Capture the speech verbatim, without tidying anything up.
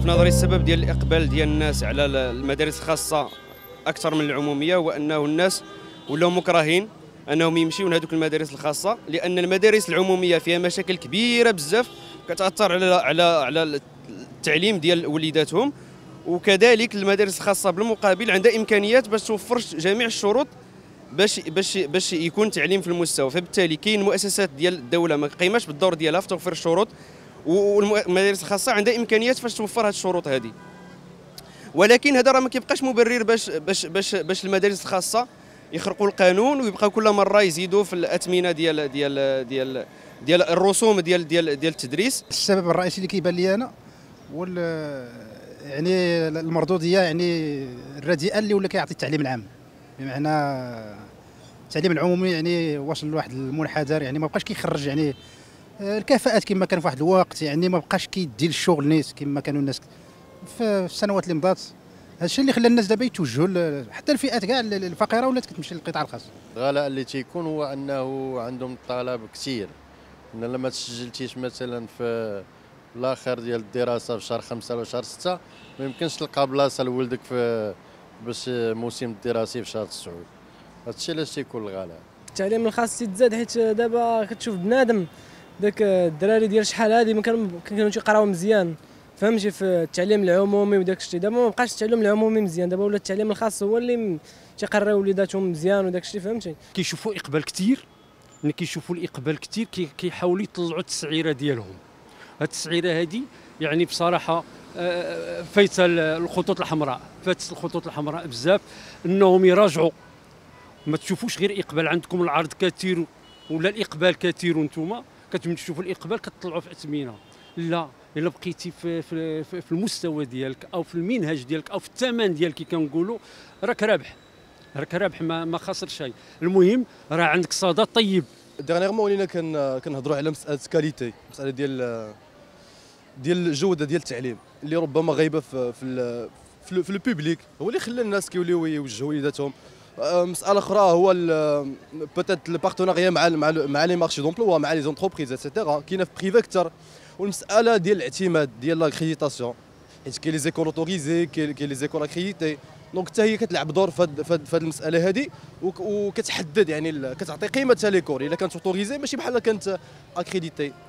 في نظري السبب ديال الاقبال ديال الناس على المدارس الخاصه اكثر من العموميه هو انه الناس ولاو مكرهين انهم يمشيو لهذوك المدارس الخاصه، لان المدارس العموميه فيها مشاكل كبيره بزاف كتاثر على على على التعليم ديال وليداتهم. وكذلك المدارس الخاصه بالمقابل عندها امكانيات باش توفر جميع الشروط باش باش باش يكون تعليم في المستوى. فبالتالي كاين مؤسسات ديال الدوله ما قايماش بالدور ديالها في توفير الشروط، والمدارس الخاصه عندها امكانيات فاش توفر هذه الشروط هذه. ولكن هذا راه ما كيبقاش مبرر باش باش باش باش المدارس الخاصه يخرقوا القانون ويبقاو كل مره يزيدوا في الاثمنه ديال ديال ديال ديال الرسوم ديال ديال ديال التدريس. السبب الرئيسي اللي كيبان لي انا وال يعني المردوديه يعني الرديئه اللي ولا كيعطي التعليم العام، بمعنى التعليم العمومي يعني واصل لواحد المنحدر، يعني ما بقاش كيخرج يعني الكفاءات كما كان في واحد الوقت، يعني ما بقاش كيدي للشغل نيت كما كانوا الناس في السنوات اللي مضات. هذا الشيء اللي خلى الناس دابا يتوجهوا حتى الفئات كاع الفقيره ولات كتمشي للقطاع الخاص. الغلاء اللي تيكون هو انه عندهم طلب كثير، ان لما تسجلتيش مثلا في الاخر ديال الدراسه في شهر خمسة ولا شهر ستة ما يمكنش تلقى بلاصه لولدك في باش الموسم الدراسي في شهر تسعة. هذا الشيء علاش تيكون الغلاء. التعليم الخاص تزاد حيت دابا كتشوف بنادم داك الدراري ديال شحال هادي ما كانوا كانوا تيقراو مزيان، فهمتي، في التعليم العمومي وداك الشيء. دابا ما بقاش التعليم العمومي مزيان، دابا ولا التعليم الخاص هو اللي تيقراو وليداتهم مزيان وداك الشيء، فهمتي. كيشوفوا اقبال كثير، ملي كيشوفوا الاقبال كثير كيحاولوا يطلعوا التسعيره ديالهم. هاد التسعيره هذه يعني بصراحه فايته الخطوط الحمراء، فاتت الخطوط الحمراء بزاف، انهم يراجعوا. ما تشوفوش غير اقبال عندكم العرض كثير ولا الاقبال كثير وانتم كتشوفوا الاقبال كتطلعوا في اثمنه. لا، الا بقيتي في في في المستوى ديالك او في المنهج ديالك او في الثمن ديالك كي كنقولوا راك رابح، راك رابح، ما ما خاسر شيء. المهم راه عندك صدى طيب. ديرنيغمون ولينا كنهضروا على مساله كاليتي، مساله ديال ديال الجوده ديال التعليم اللي ربما غايبه في في في, في البوبليك، هو اللي خلى الناس كيوليو يوجهوا وليداتهم. مساله اخرى هو بوتيت البارتناريا مع مع مع لي مارشي دومبلوا مع لي زونتربريز ايتترا، كاينه في بريفي اكثر. والمساله ديال الاعتماد ديال لاكريديتاسيون، حيت كاين لي زيكول اوتوريزي، كاين لي زيكول اكريديتي، دونك حتى هي كتلعب دور في هذه المساله هذه، وكتحدد يعني كتعطي قيمه ليكول الا كانت اوتوريزي ماشي بحال كانت اكريديتي.